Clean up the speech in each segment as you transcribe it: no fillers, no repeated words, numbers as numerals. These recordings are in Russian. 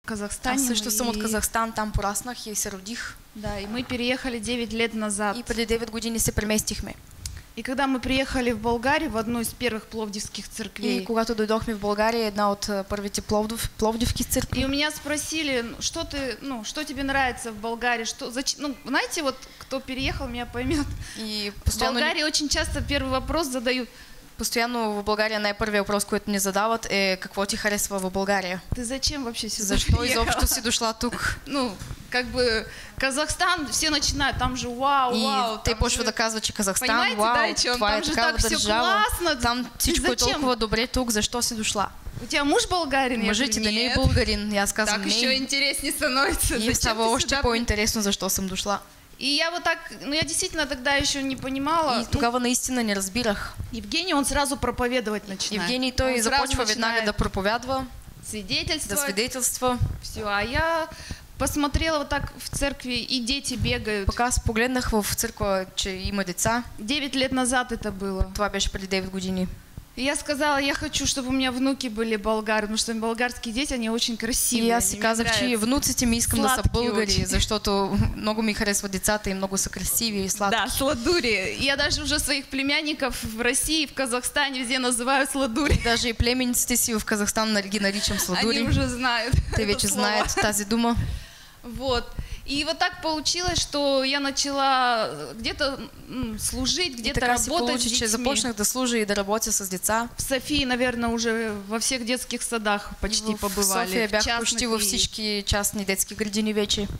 Казахстане. Аз също съм от Казахстан, там пораснах и се родих. Да, и мы переехали 9 лет назад. И преди 9 години се преместихме. И когда мы приехали в Болгарию, в одну из первых пловдивских церквей. И когато дойдохме в България, една от първите пловдивски църкви. И у меня спросили, что тебе нравится в Болгарии, знаете, вот кто переехал, меня поймет. И в Болгарии очень часто первый вопрос задают. Постоянно в България най-първият въпрос, който ни задават е какво ти харесва в България? Ты зачем вообще сюда Защо приехала? изобщо си дошла тук? Ну, как бы Казахстан, все начинают, там же вау. И те почват да казват, че Казахстан, вау, това е такава държава, там всичко е толкова добре тук, защо си дошла? У тебя муж болгарин? Мъжът ти да не е българин? И аз казвам, так еще интереснее становится. И става още по-интересно, защо съм дошла. И я вот так, я действительно тогда еще не понимала. И тогава наистина не разбирах. Евгений, он сразу проповедовать начинает. Евгений той започва веднага да проповядва, свидетельство. Да свидетельства. Все, а я посмотрела вот так в церкви, и дети бегают. Пока аз погледнах в църква, че има деца. 9 лет назад это было. Това беше преди 9 години. И я сказала, я хочу, чтобы у меня внуки были болгары, потому что болгарские дети, они очень красивые. И аз си казах, че внуците ми искам да са българи, защото много ми харесват децата и много са красиви и сладки. Да, сладури. Я даже уже своих племянников в России, в Казахстане везде называю сладури. Даже и племенниците си в Казахстан ги наричам сладури. Они уже знают. Те вече знаят тази дума. Вот. И вот так получилось, что я начала где-то служить, где-то работать с детьми. Започнах да служа и да работя с деца. В Софии, наверное, уже во всех детских садах почти побывали. В София бях почти във всички частни детски градини вече.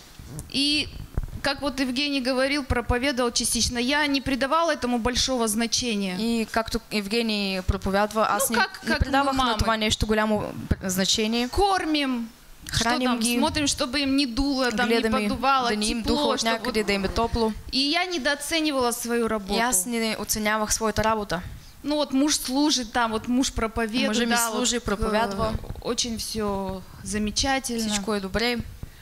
И как вот Евгений говорил, проповедовал частично, я не придавала этому большого значения. И както Евгений проповядва, аз не придавах на това нещо голямо значение. Кормим. Храним ги, смотрим, чтобы им не дуло, там не подувало, да не им духо от някъде, да им е топло. И я недооценивала свою работу. И аз не оценявах своята работа. Ну вот муж служит там, вот муж проповедует, мъжът ми служи, проповядва. Очень все замечательно. Всичко е добре.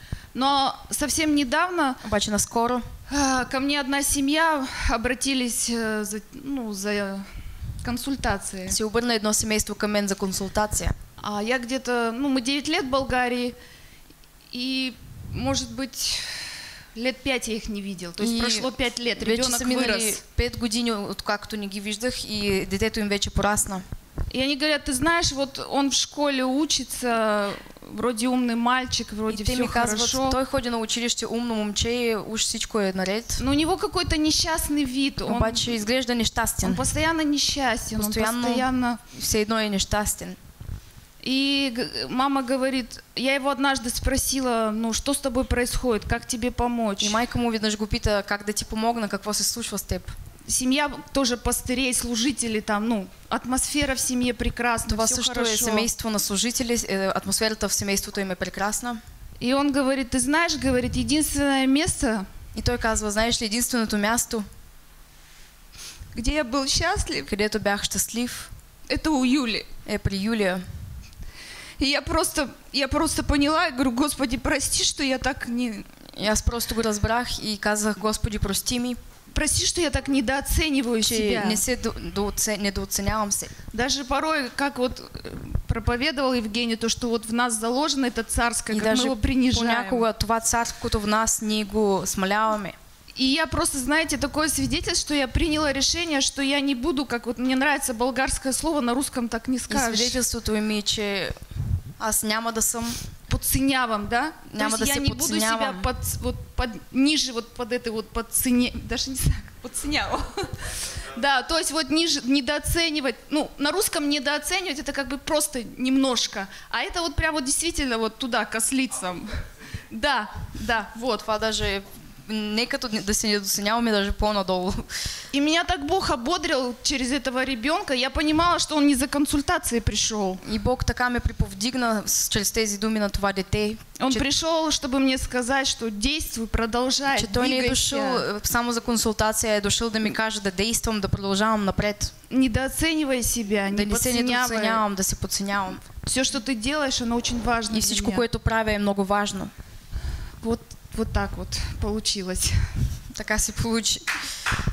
Но совсем недавно, обаче наскоро, ко мне одна семья обратились за консультацией. Се обърна едно семейство към мен за консултация. А я где-то, мы 9 лет в Болгарии, и, может быть, лет 5 я их не видел. То есть прошло 5 лет, ребенок вырос. 5 години, откакто не ги виждах, и детето им вече порасна. И они говорят, ты знаешь, вот он в школе учится, вроде умный мальчик, вроде все хорошо. Той ходи на училище, умно момче, уж всичко е наред. Но у него какой-то несчастный вид. Обаче изглежда нещастен. Он постоянно несчастен, он постоянно все едно е нещастен. И мама говорит, я его однажды спросила, что с тобой происходит, как тебе помочь? И майка му веднъж го пита, как да ти помогна, какво се случва с теб. Семья тоже пастырей, служителей там, атмосфера в семье прекрасна, това все също хорошо. е семейство на служители, атмосферата в семейството им е прекрасна. И он говорит, ты знаешь, говорит, единственное место. И той казва, знаеш ли, единственото място, где я был счастлив, където бях щастлив, это у Юли. Е при Юлия. И я просто поняла, и говорю, Господи, прости, что я так не... И аз просто го разбрах и казах, Господи, прости ми. Прости, что я так недооцениваю себя. Недооценявам се. Даже порой, как вот проповедовал Евгений, то, что вот в нас заложено это царское, как мы его принижаем. Понякога това царското в нас ние го смаляваме. И я просто, знаете, такое свидетельство, что я приняла решение, что я не буду, как вот мне нравится болгарское слово, на русском так не скажешь. И свидетелството ми, че аз няма да съм подценявам, да? Няма То есть да я не буду себя ниже под этой вот даже не знаю, подценявам. Да, то есть вот ниже, недооценивать, на русском недооценивать это как бы просто немножко, а это вот прям вот действительно вот туда, к ослицам. Да, вот. Това даже не като да се недооценяваме, даже по-надолу. И меня так Бог ободрил через этого ребенка, я понимала, что он не за консультацией пришел. И Бог така ме приповдигна через тези думи на това дете. Он пришел, чтобы мне сказать, что действуй, продолжай, че той не е дошъл само за консултация, е дошъл да ми каже да действам, да продължавам напред. Недооценивай себя, не подценявай. Да се подценявам. Все, что ты делаешь, оно очень важно. И всичко, което правя, е много важно. Вот так вот получилось. Така се получи.